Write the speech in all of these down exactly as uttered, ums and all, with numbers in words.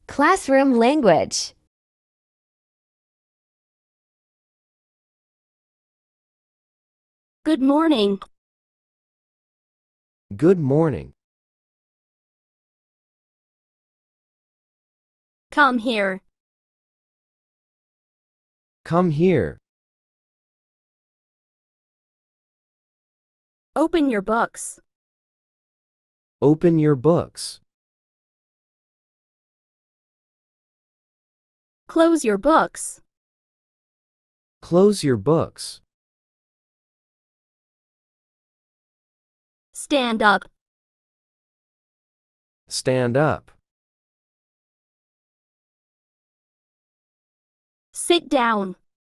Classroom language. Good morning. Good morning. Come here. Come here. Open your books. Open your books. Close your books. Close your books. Stand up. Stand up. Sit down.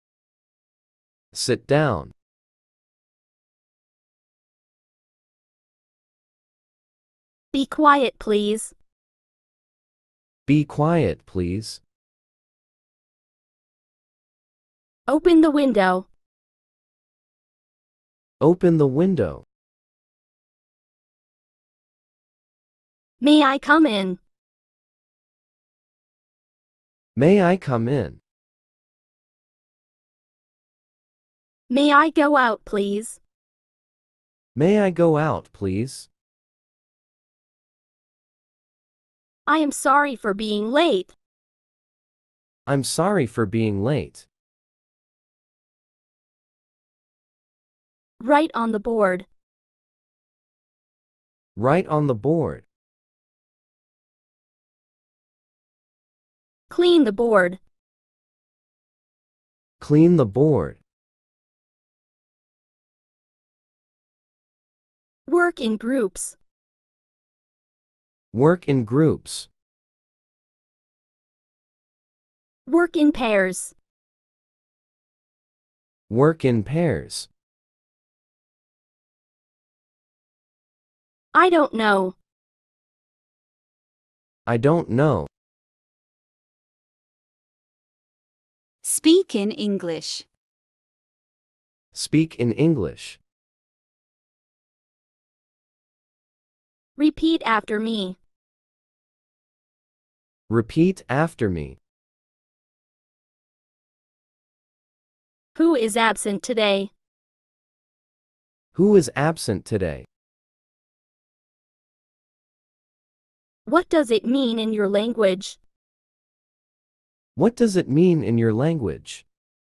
Sit down. Be quiet, please. Be quiet, please. Open the window. Open the window. May I come in? May I come in? May I go out, please? May I go out, please? I am sorry for being late. I'm sorry for being late. Write on the board. Write on the board. Clean the board. Clean the board. Work in groups. Work in groups. Work in pairs. Work in pairs. I don't know. I don't know. Speak in English. Speak in English. Repeat after me. Repeat after me. Who is absent today? Who is absent today? What does it mean in your language? What does it mean in your language?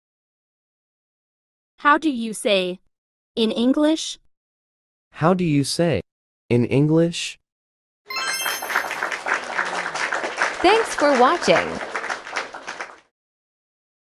How do you say in English? How do you say in English? Thanks for watching.